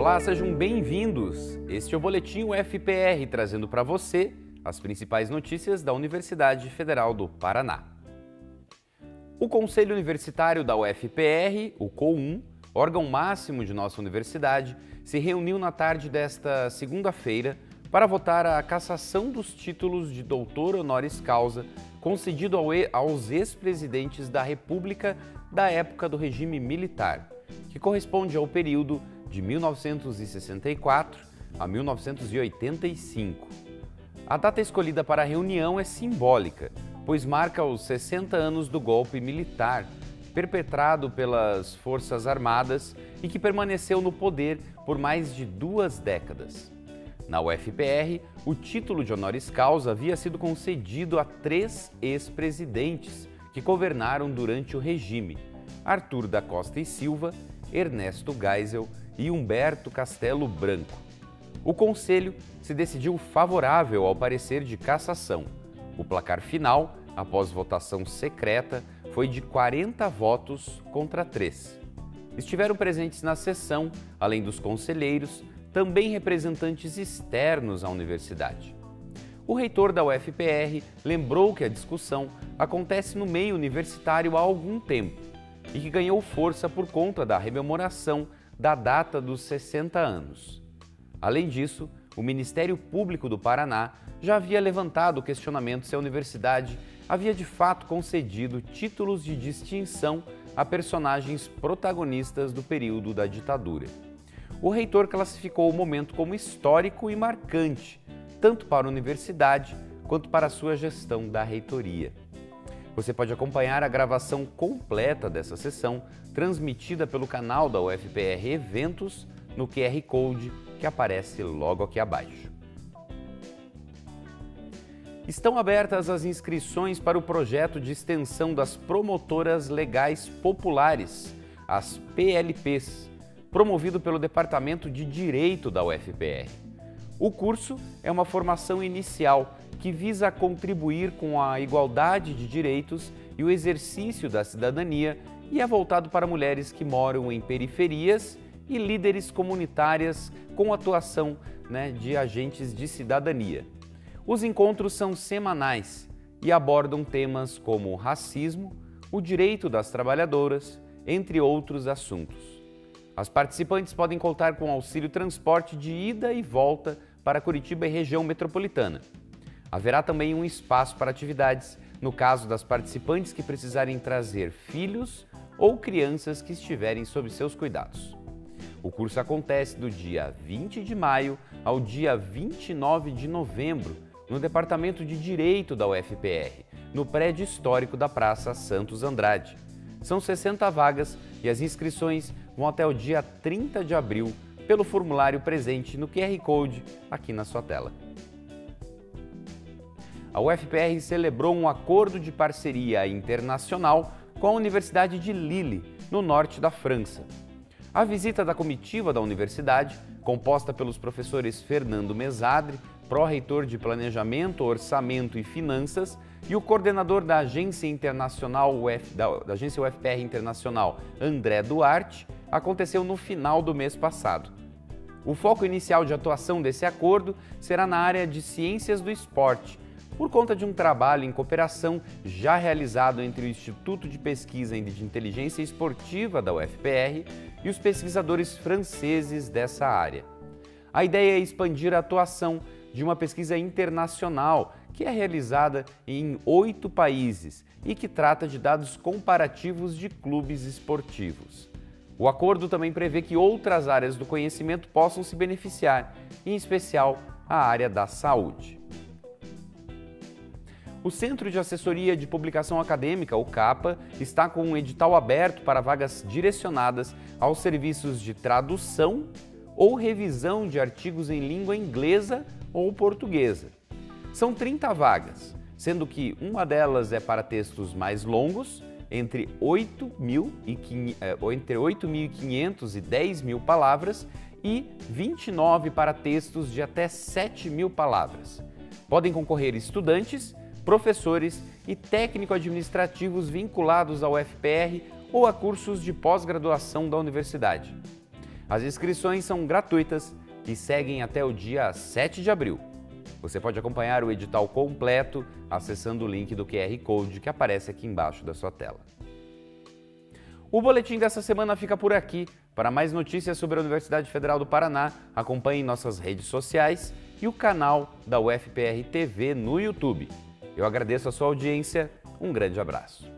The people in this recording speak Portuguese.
Olá, sejam bem-vindos! Este é o Boletim UFPR, trazendo para você as principais notícias da Universidade Federal do Paraná. O Conselho Universitário da UFPR, o COUN, órgão máximo de nossa universidade, se reuniu na tarde desta segunda-feira para votar a cassação dos títulos de doutor honoris causa concedido aos ex-presidentes da República da época do regime militar, que corresponde ao período de 1964 a 1985. A data escolhida para a reunião é simbólica, pois marca os 60 anos do golpe militar perpetrado pelas Forças Armadas e que permaneceu no poder por mais de 2 décadas. Na UFPR, o título de honoris causa havia sido concedido a 3 ex-presidentes que governaram durante o regime: Arthur da Costa e Silva, Ernesto Geisel e Humberto Castelo Branco. O Conselho se decidiu favorável ao parecer de cassação. O placar final, após votação secreta, foi de 40 votos contra 3. Estiveram presentes na sessão, além dos conselheiros, também representantes externos à universidade. O reitor da UFPR lembrou que a discussão acontece no meio universitário há algum tempo e que ganhou força por conta da rememoração da data dos 60 anos. Além disso, o Ministério Público do Paraná já havia levantado o questionamento se a universidade havia de fato concedido títulos de distinção a personagens protagonistas do período da ditadura. O reitor classificou o momento como histórico e marcante, tanto para a universidade quanto para a sua gestão da reitoria. Você pode acompanhar a gravação completa dessa sessão, transmitida pelo canal da UFPR Eventos, no QR Code que aparece logo aqui abaixo. Estão abertas as inscrições para o projeto de extensão das Promotoras Legais Populares, as PLPs, promovido pelo Departamento de Direito da UFPR. O curso é uma formação inicial que visa contribuir com a igualdade de direitos e o exercício da cidadania e é voltado para mulheres que moram em periferias e líderes comunitárias com atuação de agentes de cidadania. Os encontros são semanais e abordam temas como racismo, o direito das trabalhadoras, entre outros assuntos. As participantes podem contar com auxílio transporte de ida e volta para Curitiba e região metropolitana. Haverá também um espaço para atividades no caso das participantes que precisarem trazer filhos ou crianças que estiverem sob seus cuidados. O curso acontece do dia 20 de maio ao dia 29 de novembro, no Departamento de Direito da UFPR, no prédio histórico da Praça Santos Andrade. São 60 vagas e as inscrições vão até o dia 30 de abril, pelo formulário presente no QR Code aqui na sua tela. A UFPR celebrou um acordo de parceria internacional com a Universidade de Lille, no norte da França. A visita da comitiva da universidade, composta pelos professores Fernando Mesadre, pró-reitor de Planejamento, Orçamento e Finanças, e o coordenador da Agência da Agência UFPR Internacional, André Duarte, aconteceu no final do mês passado. O foco inicial de atuação desse acordo será na área de ciências do esporte, por conta de um trabalho em cooperação já realizado entre o Instituto de Pesquisa e de Inteligência Esportiva da UFPR e os pesquisadores franceses dessa área. A ideia é expandir a atuação de uma pesquisa internacional que é realizada em 8 países e que trata de dados comparativos de clubes esportivos. O acordo também prevê que outras áreas do conhecimento possam se beneficiar, em especial a área da saúde. O Centro de Assessoria de Publicação Acadêmica, o CAPA, está com um edital aberto para vagas direcionadas aos serviços de tradução ou revisão de artigos em língua inglesa ou portuguesa. São 30 vagas, sendo que uma delas é para textos mais longos, entre 8.500 e 10.000 palavras, e 29 para textos de até 7.000 palavras. Podem concorrer estudantes, professores e técnico-administrativos vinculados ao UFPR ou a cursos de pós-graduação da universidade. As inscrições são gratuitas e seguem até o dia 7 de abril. Você pode acompanhar o edital completo acessando o link do QR Code que aparece aqui embaixo da sua tela. O boletim dessa semana fica por aqui. Para mais notícias sobre a Universidade Federal do Paraná, acompanhe nossas redes sociais e o canal da UFPR TV no YouTube. Eu agradeço a sua audiência, um grande abraço.